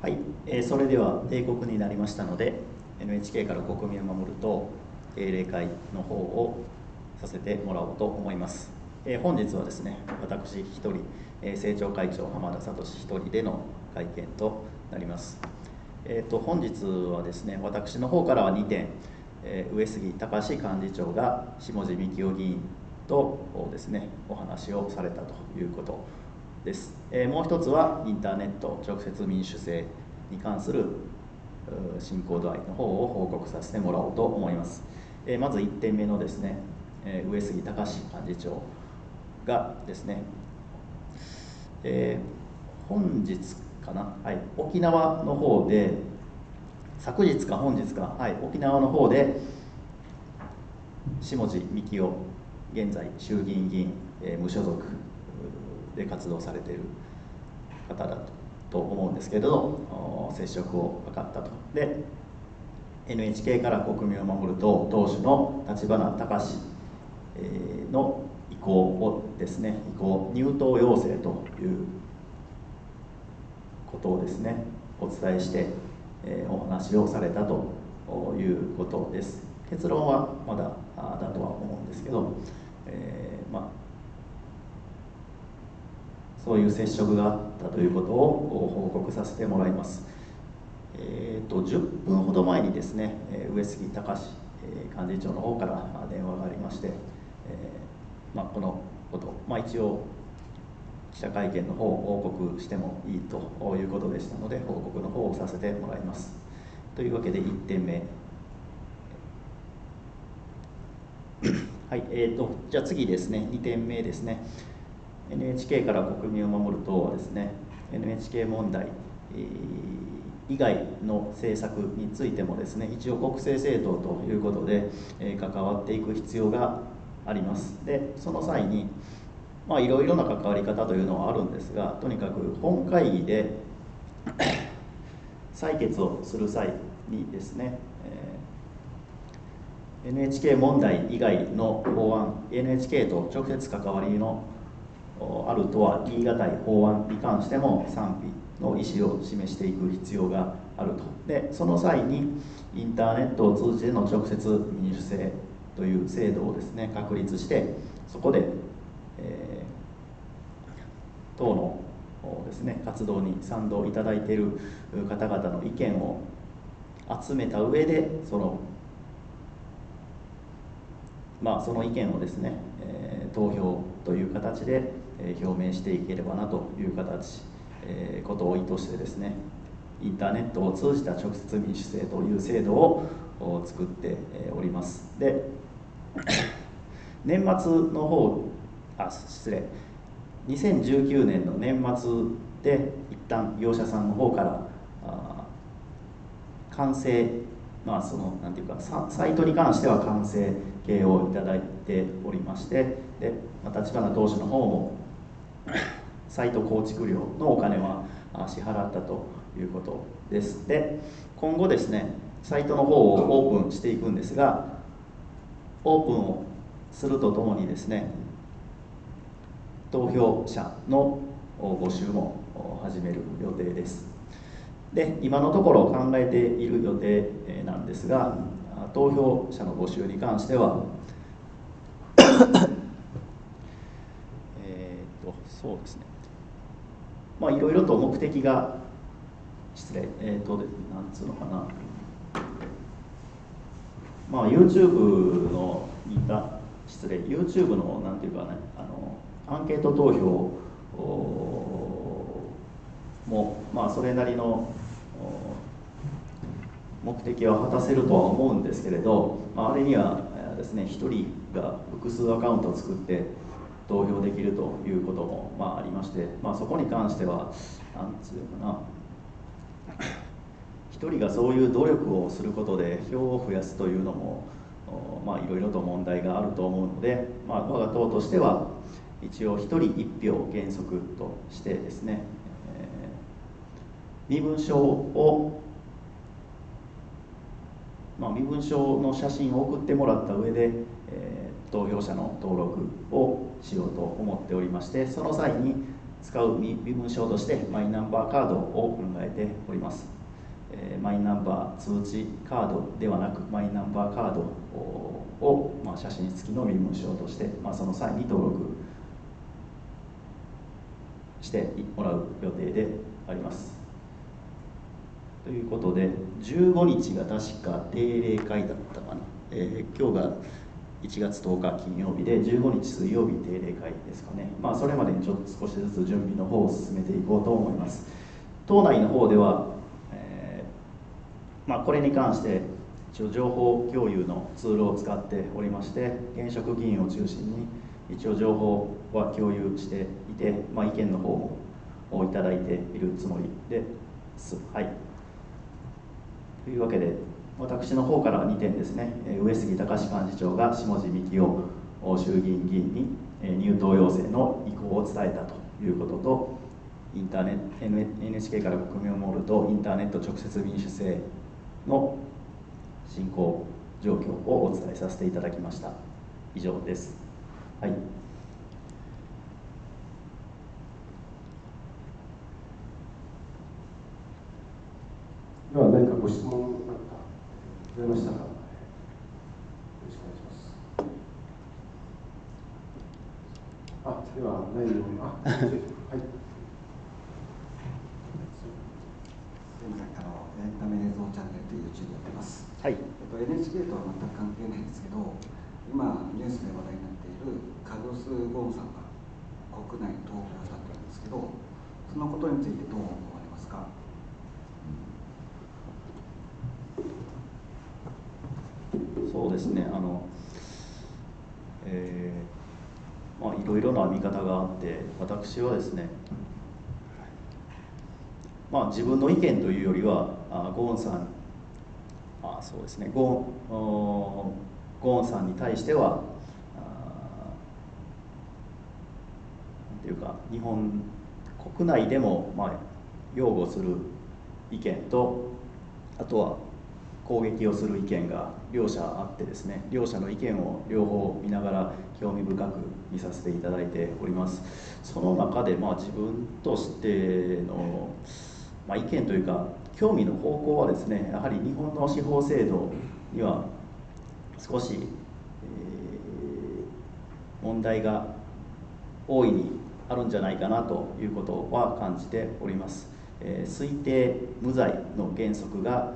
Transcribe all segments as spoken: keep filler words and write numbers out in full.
はい、えー、それでは定刻になりましたので エヌエイチケー から国民を守る党定例会の方をさせてもらおうと思います。えー、本日はですね、私一人、えー、政調会長浜田聡一人での会見となります。えー、と本日はですね、私の方からはにてん、えー、上杉隆幹事長が下地幹郎議員とですね、お話をされたということです。えー、もう一つはインターネット直接民主制に関する進行度合いの方を報告させてもらおうと思います。えー、まずいってんめのですね、えー、上杉隆幹事長がですね、えー、本日かな、はい、沖縄の方で、昨日か本日か、はい、沖縄の方で下地幹郎、現在衆議院議員、えー、無所属で活動されている方だと思うんですけれど、接触を図ったと。で エヌエイチケー から国民を守る党党首の立花孝志の意向をですね、意向入党要請ということをですね、お伝えして、えー、お話をされたということです。結論はまだだとは思うんですけど、えー、まあそういう接触があったということを報告させてもらいます。えー、とじゅっぷんほど前にですね、上杉隆幹事長の方から電話がありまして、えーまあ、このこと、まあ、一応記者会見の方を報告してもいいということでしたので、報告の方をさせてもらいます。というわけでいってんめはい、えーと、じゃあ次ですね、にてんめですね。エヌエイチケー から国民を守る党はですね、エヌエイチケー 問題、えー、以外の政策についてもですね、一応国政政党ということで、えー、関わっていく必要があります。で、その際に、まあ、いろいろな関わり方というのはあるんですが、とにかく本会議で採決をする際にですね、えー、エヌエイチケー 問題以外の法案、エヌエイチケー と直接関わりのあるとは言い難い法案に関しても賛否の意思を示していく必要があると。で、その際にインターネットを通じての直接民主制という制度をですね、確立して、そこで、えー、党のですね、活動に賛同いただいている方々の意見を集めた上で、そのまあ、その意見をですね、えー、投票という形で表明していければなという形、えー、ことを意図してですね、インターネットを通じた直接民主制という制度を作っております。で、年末の方、あ、失礼、にせんじゅうきゅうねんの年末で一旦業者さんの方から完成、まあそのなんていうかサイトに関しては完成形をいただいておりまして、で立花党首の方もサイト構築料のお金は支払ったということです。で、今後ですね、サイトの方をオープンしていくんですが、オープンをするとともにですね、投票者の募集も始める予定です。で、今のところ考えている予定なんですが、投票者の募集に関してはえっとそうですね、まあいろいろと目的が失礼えっ、ー、となんつうのかな、まあ YouTube のインタ失礼 YouTube のなんていうかね、あのアンケート投票もまあそれなりの目的は果たせるとは思うんですけれど、まあ、あれにはですね、ひとりが複数アカウントを作って投票できるということもまあありまして、まあ、そこに関してはなんつうかな、ひとりがそういう努力をすることで票を増やすというのもまあいろいろと問題があると思うので、まあ、我が党としては一応ひとりいち票を原則としてですね、えー、身分証をまあ、身分証の写真を送ってもらった上で、えー、投票者の登録をしようと思っておりまして、その際に使う身分証としてマイナンバーカードを考えております。えー、マイナンバー通知カードではなくマイナンバーカードを、まあ、写真付きの身分証として、まあ、その際に登録してもらう予定であります。ということで、じゅうごにちが確か定例会だったかな、えー、今日がいちがつとおか金曜日で、じゅうごにち水曜日定例会ですかね、まあ、それまでにちょっと少しずつ準備の方を進めていこうと思います。党内の方では、えーまあ、これに関して一応情報共有のツールを使っておりまして、現職議員を中心に一応情報は共有していて、まあ、意見の方もいただいているつもりです。はい、というわけで、私の方からにてんですね、上杉隆幹事長が下地幹夫衆議院議員に入党要請の意向を伝えたということと、インターネット エヌエイチケー から国民を守るとインターネット直接民主制の進行状況をお伝えさせていただきました。以上です。はい。 では何かご質問なんかございましたら、よろしくお願いします。あ、ではないような、あ、はい。 現在あのエンタメ映像チャンネルという YouTube やってます。 はい。えっと エヌエイチケー とは全く関係ないんですけど、今ニュースで話題になっているカルロス・ゴーンさんが国内に逃亡したというんですけど、そのことについてどう思われますか？ そうですね、あの、えー、まあいろいろな見方があって、私はですね、まあ自分の意見というよりは、あゴーンさん、あそうですね、ゴーン、ゴーンさんに対しては、なんていうか、日本国内でもまあ擁護する意見と、あとは攻撃をする意見が両者あってですね、両者の意見を両方見ながら興味深く見させていただいております。その中でまあ自分としての、まあ、意見というか興味の方向はですね、やはり日本の司法制度には少し、えー、問題が大いにあるんじゃないかなということは感じております。えー、推定無罪の原則が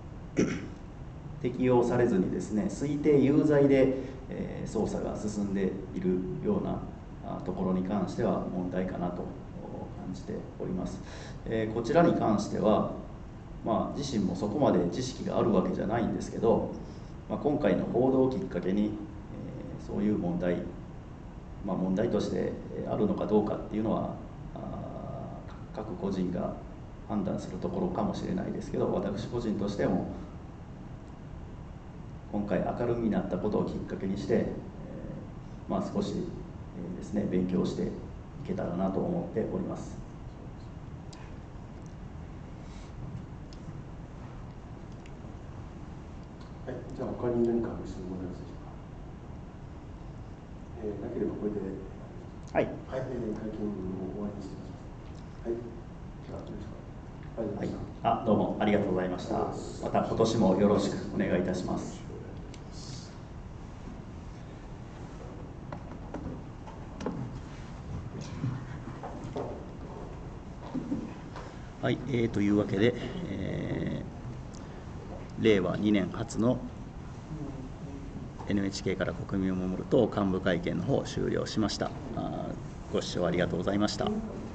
適用されずにですね、推定有罪で、えー、捜査が進んでいるようなところに関しては問題かなと感じております。えー、こちらに関しては、まあ、自身もそこまで知識があるわけじゃないんですけど、まあ、今回の報道をきっかけに、えー、そういう問題、まあ、問題としてあるのかどうかっていうのは各個人が判断するところかもしれないですけど、私個人としても今回明るみになったことをきっかけにして、えーまあ、少し、えー、ですね、勉強していけたらなと思っております。 はい、じゃあ他に何かご質問ございますでしょうか。えー、なければこれで、 はい、 はい、えー、会見を終わりにしてください。はい、じゃあよろしく。 はい、あ、どうもありがとうございました。また今年もよろしくお願いいたします。はい、えー、というわけで、えー、れいわにねん初の エヌエイチケー から国民を守る党幹部会見の方を終了しました。あ、ご視聴ありがとうございました。